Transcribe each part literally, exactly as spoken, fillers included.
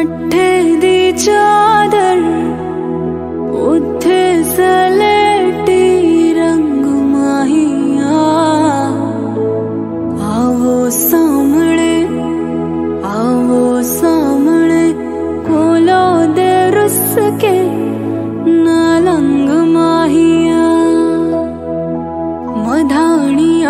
मट्ठे दी चादर उत्थे सलेटी रंग माहिया, आवो सामने आवो सामने कोलो दे रुस के नालंग माहिया मधानिया।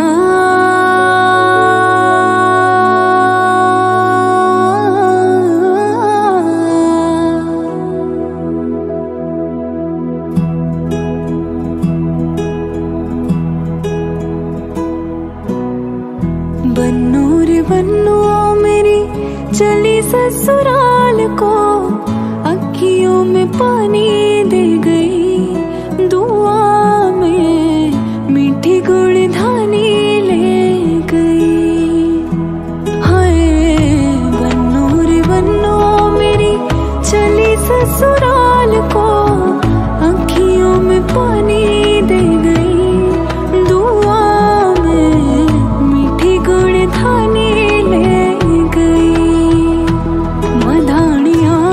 बन्नो रे बन्नो मेरी चली ससुराल को, अखियों में पानी दे गई, दुआ में मीठी गुड़ धानी ले गई। हाय बन्नो रे बन्नो मेरी चली ससुराल को, अखियों में पानी दे गई, दुआ में मीठी गुड़ धानी ले गई मधानिया।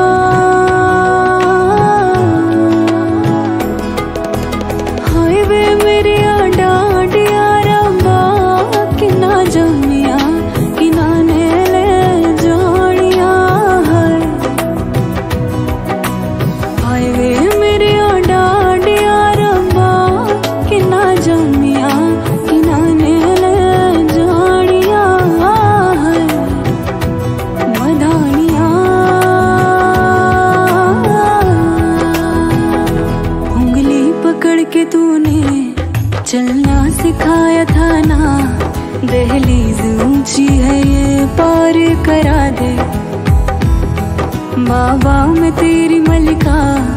हाय वे मेरे डाडिया रब्बा कि ना जमिया कि ना ने ले जानिया है। हाय वे मेरे डाडिया रब्बा कि ना जमिया कि ना ने ले जानिया है मधानिया। उंगली पकड़ के तूने चलना सिखाया था ना, दहलीज ऊंची है ये पार करा दे, बाबा मैं तेरी मलिका